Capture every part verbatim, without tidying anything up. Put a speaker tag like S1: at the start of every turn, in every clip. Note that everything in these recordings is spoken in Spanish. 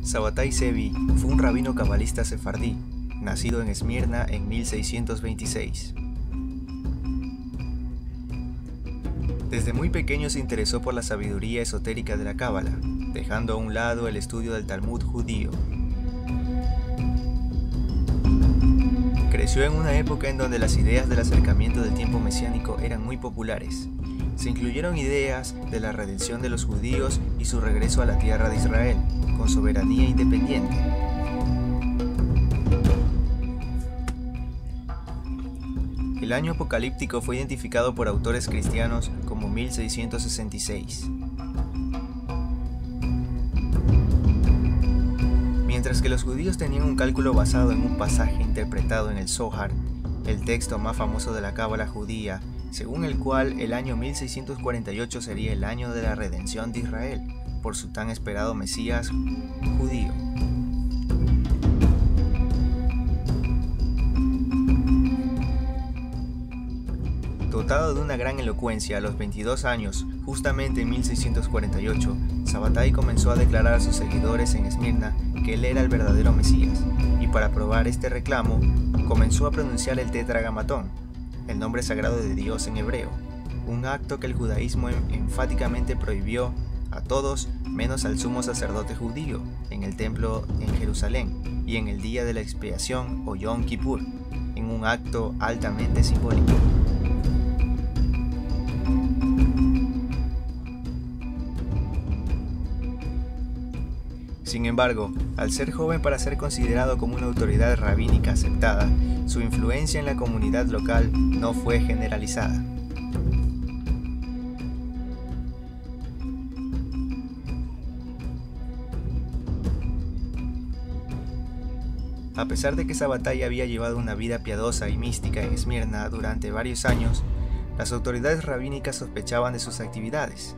S1: Sabbatai Zevi fue un rabino cabalista sefardí, nacido en Esmirna en mil seiscientos veintiséis. Desde muy pequeño se interesó por la sabiduría esotérica de la Cábala, dejando a un lado el estudio del Talmud judío. Creció en una época en donde las ideas del acercamiento del tiempo mesiánico eran muy populares. Se incluyeron ideas de la redención de los judíos y su regreso a la tierra de Israel, con soberanía independiente. El año apocalíptico fue identificado por autores cristianos como mil seiscientos sesenta y seis. Mientras que los judíos tenían un cálculo basado en un pasaje interpretado en el Zohar, el texto más famoso de la Cábala judía, según el cual el año mil seiscientos cuarenta y ocho sería el año de la redención de Israel, por su tan esperado Mesías judío. Dotado de una gran elocuencia a los veintidós años, justamente en mil seiscientos cuarenta y ocho, Sabbatai comenzó a declarar a sus seguidores en Esmirna que él era el verdadero Mesías, y para probar este reclamo, comenzó a pronunciar el Tetragamatón, el nombre sagrado de Dios en hebreo, un acto que el judaísmo enfáticamente prohibió a todos menos al sumo sacerdote judío en el templo en Jerusalén y en el día de la expiación o Yom Kippur, en un acto altamente simbólico. Sin embargo, al ser joven para ser considerado como una autoridad rabínica aceptada, su influencia en la comunidad local no fue generalizada. A pesar de que Sabbatai había llevado una vida piadosa y mística en Esmirna durante varios años, las autoridades rabínicas sospechaban de sus actividades.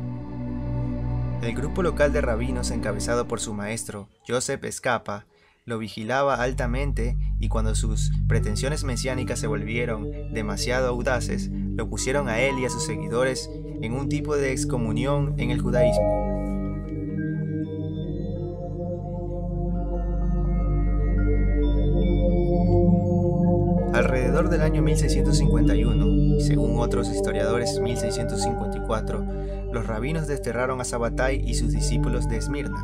S1: El grupo local de rabinos encabezado por su maestro, Joseph Escapa, lo vigilaba altamente y cuando sus pretensiones mesiánicas se volvieron demasiado audaces, lo pusieron a él y a sus seguidores en un tipo de excomunión en el judaísmo. Alrededor del año mil seiscientos cincuenta y uno, y según otros historiadores mil seiscientos cincuenta y cuatro, los rabinos desterraron a Sabbatai y sus discípulos de Esmirna.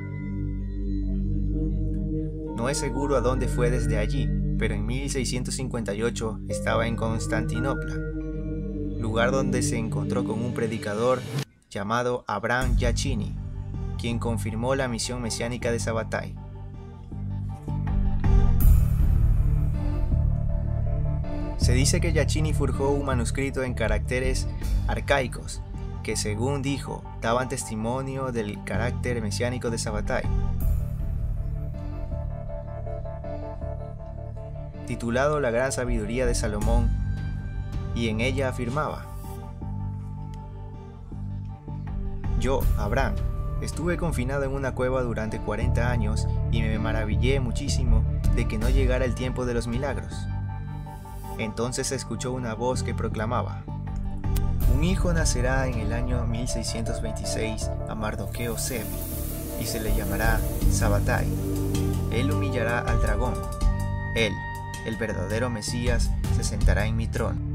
S1: No es seguro a dónde fue desde allí, pero en mil seiscientos cincuenta y ocho estaba en Constantinopla, lugar donde se encontró con un predicador llamado Abraham Yachini, quien confirmó la misión mesiánica de Sabbatai. Se dice que Yachini forjó un manuscrito en caracteres arcaicos que, según dijo, daban testimonio del carácter mesiánico de Sabbatai. Titulado La Gran Sabiduría de Salomón, y en ella afirmaba: Yo, Abraham, estuve confinado en una cueva durante cuarenta años y me maravillé muchísimo de que no llegara el tiempo de los milagros. Entonces se escuchó una voz que proclamaba: Un hijo nacerá en el año mil seiscientos veintiséis a Mardoqueo Zevi, y se le llamará Sabbatai. Él humillará al dragón. Él, el verdadero Mesías, se sentará en mi trono.